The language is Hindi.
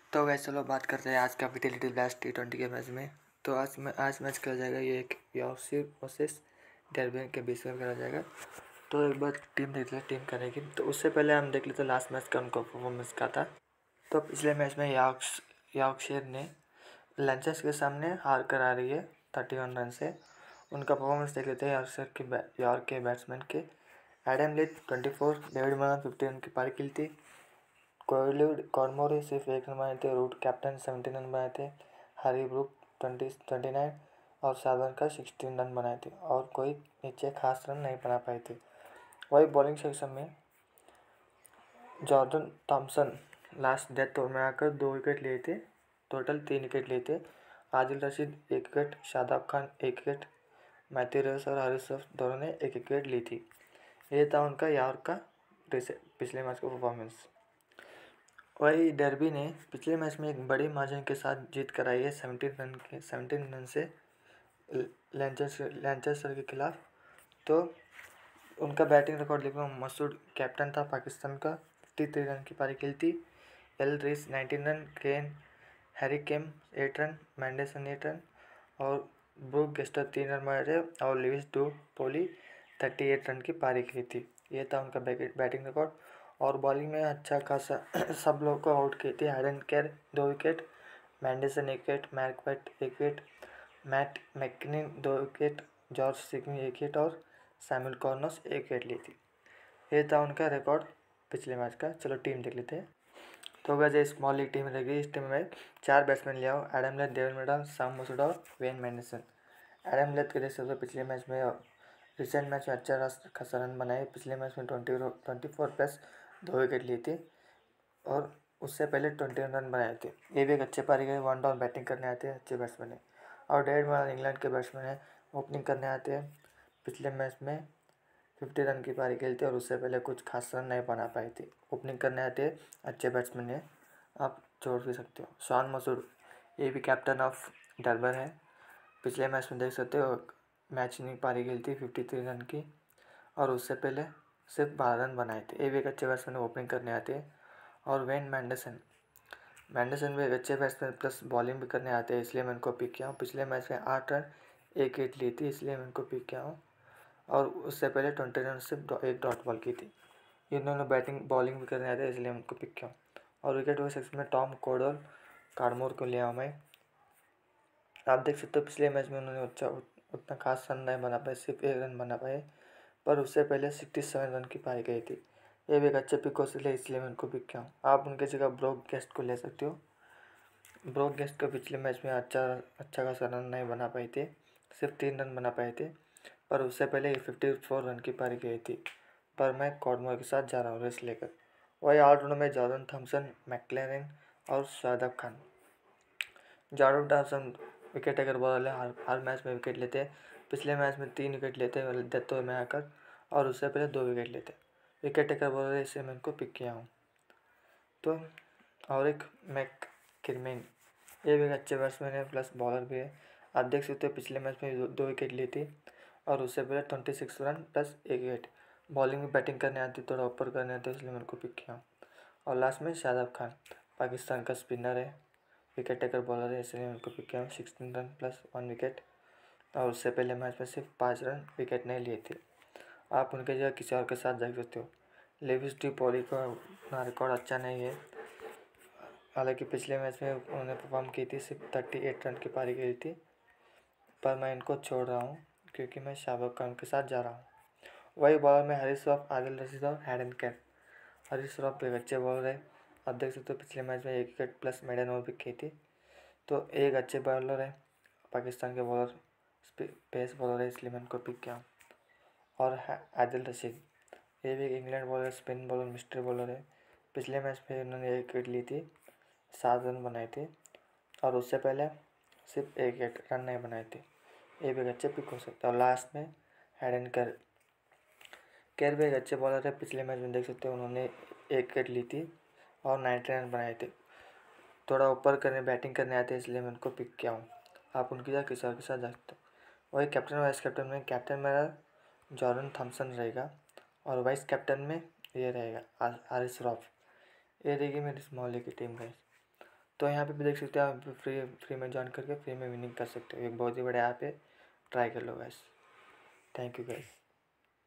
तो वैसे चलो बात करते हैं आज का विटेलिटी ब्लास्ट T20 के मैच में। तो आज मैच खेला जाएगा। ये एक यॉर्कशायर वर्सेस डरबी के बीच में खेला जाएगा। तो एक बार टीम देख लेते टीम करेगी। तो उससे पहले हम देख लेते लास्ट मैच का उनका परफॉर्मेंस का था। तो पिछले मैच में यॉर्कशायर ने लंचर्स के सामने हार कर आ रही है 31 रन से। उनका परफॉर्मेंस देख लेते हैं। यॉर्क के बैट्समैन के Adam Leach 24, David Malan 50 run की पारी खेली थी। कॉर्मोरे सिर्फ 1 रन बनाए थे। रूट कैप्टन 17 रन बनाए थे। हैरी ब्रूक 29 और सावरकर 16 रन बनाए थे और कोई नीचे खास रन नहीं बना पाए थे। वही बॉलिंग सेक्शन में Jordan Thompson last death over में आकर 2 विकेट लिए थे। टोटल 3 विकेट लिए थे। Adil Rashid 1 wicket, Shadab Khan 1 wicket, Matthew रेस और हारिस रफ दोनों ने 1 विकेट ली थी। ये था उनका यॉर्क का पिछले मैच का परफॉर्मेंस। वही डर्बी ने पिछले मैच में एक बड़ी मार्जिन के साथ जीत कराई है 17 रन से लैंचेस्टर के खिलाफ। तो उनका बैटिंग रिकॉर्ड देखो, मसूद कैप्टन था पाकिस्तान का, 53 रन की पारी खेली थी। L Reece 19 run, Harry Came 8 run, Madsen 8 run और ब्रूक गेस्टर 3 रन मारे थे और लुइस डू पोली 38 रन की पारी खेली थी। ये था उनका बैटिंग रिकॉर्ड। और बॉलिंग में अच्छा खासा सब लोग को आउट किए थे। एडन केर 2 wicket, Madsen 1 wicket, Mark Watt 1 wicket, Matt मैककिन 2 विकेट, जॉर्ज सिग्नी 1 विकेट और सैमुअल कॉर्नस 1 विकेट ली थी। ये था उनका रिकॉर्ड पिछले मैच का। चलो टीम देख लेते हैं। तो वैसे स्मॉल लीग टीम रहेगी। इस टीम में 4 बैट्समैन ले आओ, Adam Lyth, David Miller, Sam Masood और वेन मैंडेसन। एडम लेथ के देख सकते हो पिछले मैच में रिसेंट मैच में अच्छा खासा रन बनाए। पिछले मैच में 24 प्लस 2 विकेट लिए थे और उससे पहले 21 रन बनाए थे। ये भी एक अच्छे पारी गए, 1 डाउन बैटिंग करने आते हैं, अच्छे बैट्समैन है। और डेविड मिलर इंग्लैंड के बैट्समैन है, ओपनिंग करने आते हैं। पिछले मैच में 50 रन की पारी खेलते और उससे पहले कुछ खास रन नहीं बना पाए थे। ओपनिंग करने आते हैं, अच्छे बैट्समैन है, आप छोड़ भी सकते हो। शान मसूद ये भी कैप्टन ऑफ डरबन है। पिछले मैच में देख सकते हो मैच नहीं पारी खेलती 53 रन की और उससे पहले सिर्फ 12 रन बनाए थे। ये भी एक अच्छे बैट्समैन ओपनिंग करने आते हैं। और वेन मैंडेसन भी एक अच्छे बैट्समैन प्लस बॉलिंग भी करने आते हैं, इसलिए मैं इनको पिक किया हूँ। पिछले मैच में 8 रन 1 विकेट ली थी, इसलिए मैं इनको पिक किया हूँ। और उससे पहले 20 रन से 1 डॉट बॉल की थी। इन्होंने बैटिंग बॉलिंग भी करने आते हैं, इसलिए मैं इनको पिक किया हूँ। और विकेट हुए सेक्शन में टॉम कार्डमोर को लिया हूँ मैं। आप देख सकते हो पिछले मैच में उन्होंने उतना खास रन नहीं बना पाए, सिर्फ 1 रन बना पाए, पर उससे पहले 67 रन की पाई गई थी। ये भी एक अच्छे पिक हो इसलिए मैं उनको पिक किया हूँ। आप उनकी जगह ब्रोक गेस्ट को ले सकते हो। ब्रोक गेस्ट का पिछले मैच में अच्छा खासा रन नहीं बना पाए थे, सिर्फ 3 रन बना पाए थे, पर उससे पहले 54 रन की पारी गई थी। पर मैं कॉर्डमोर के साथ जा रहा हूँ रेस लेकर। वही ऑलराउंडर में जॉर्डन थॉमसन, मैकक्लेरन और Shadab Khan. Jordan Thompson wicket taker bowler है, हर मैच में विकेट लेते हैं। पिछले मैच में 3 विकेट लेते हैं डेथ ओवर में आकर और उससे पहले 2 विकेट लेते। विकेट टेकर बॉलर है, इससे मैं इनको पिक किया हूँ। तो और एक मैककिरमेन, ये भी एक अच्छे बैट्समैन है प्लस बॉलर भी है। आप देख सकते हो पिछले मैच में 2 विकेट ली थी और उससे पहले 26 रन प्लस 1 विकेट। बॉलिंग में बैटिंग करने आती, थोड़ा ऊपर करने आते, इसलिए मैं उनको पिक किया हूँ। और लास्ट में शादाब खान पाकिस्तान का स्पिनर है, विकेट टेकर बॉलर है, इसलिए मैं उनको पिक किया हूँ। 16 रन प्लस 1 विकेट और उससे पहले मैच में सिर्फ 5 रन विकेट नहीं लिए थे। आप उनके जगह किसी और के साथ जा सकते हो। लुइस डी पॉली का उतना रिकॉर्ड अच्छा नहीं है, हालांकि पिछले मैच में उन्होंने परफॉर्म की थी, सिर्फ 38 रन की पारी खेली थी, पर मैं इनको छोड़ रहा हूँ क्योंकि मैं शाबाब खान के साथ जा रहा हूँ। वही बॉलर में हारिस रफ, आदिल रशीद और हैडन कैर। हारिस रफ एक अच्छे बॉलर है, आप देख सकते हो पिछले मैच में 1 विकेट प्लस मेडन ओवर भी की थी। तो एक अच्छे बॉलर है, पाकिस्तान के बॉलर पेस बॉलर है, इसलिए मैं इनको पिक किया हूँ। और आदिल रशीद ये भी England bowler, spin bowler, mystery bowler है। पिछले मैच में उन्होंने 1 विकेट ली थी, 7 रन बनाए थे और उससे पहले सिर्फ 1 विकेट रन नहीं बनाए थे। ये भी एक अच्छे पिक हो सकता है। और लास्ट में हैडन केर भी एक अच्छे बॉलर है। पिछले मैच में देख सकते हो उन्होंने 1 विकेट ली थी और 90 रन बनाए थे। थोड़ा ऊपर करने बैटिंग करने आते हैं, इसलिए मैं उनको पिक किया हूँ। आप उनकी जगह किसी और के साथ जा सकते हो। वही कैप्टन वाइस कैप्टन में कैप्टन मेरा जॉर्डन थॉमसन रहेगा और वाइस कैप्टन में ये रहेगा हारिस रफ। ये रहेगी मेरी स्मॉल लीग की टीम गाइस। तो यहाँ पे भी देख सकते हो आप, फ्री फ्री में ज्वाइन करके फ्री में विनिंग कर सकते हो। एक बहुत ही बड़ा ऐप है, ट्राई कर लो गाइस। Thank you guys.